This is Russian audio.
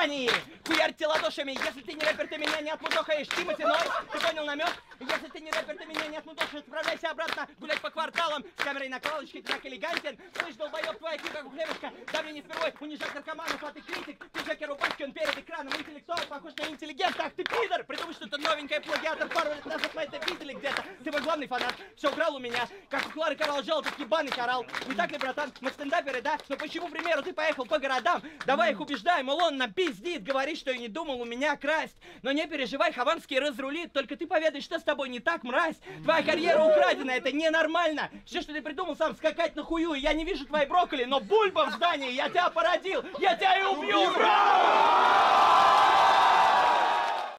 здании. Хуярьте ладошами. Если ты не рэпер, ты меня не отмудохаешь. Тимати Ной, ты понял намек? Если ты не рэпер, ты меня не отмудохаешь. Отправляйся обратно гулять по кварталам. С камерой на колодочке, ты так элегантен. Слышь, долбоёб, твоя книга, как у хлебушка. Да мне не впервой унижать наркоманов, а ты критик. Ты Джеки Рубашки, он перед экраном. Интеллектуал, похож на интеллигент. Ах ты пидор! Придумай что-то новенькое, плагиатор. Пару лет назад мы это видели где-то. Ты мой главный фанат. Все украл у меня. Как у Клары Карал жал, так ебаный коралл. Не так ли, братан? Мы стендаперы, да? Но почему, к примеру, ты поехал по городам? Давай их убеждай, мол, он нам пиздит. Говорит, что и не думал у меня красть. Но не переживай, Хованский разрулит. Только ты поведай, что с тобой не так, мразь. Твоя карьера украдена, это ненормально. Все, что ты придумал, сам скакать на хую. Я не вижу твои брокколи, но бульба в здании. Я тебя породил. Я тебя и убью, бро!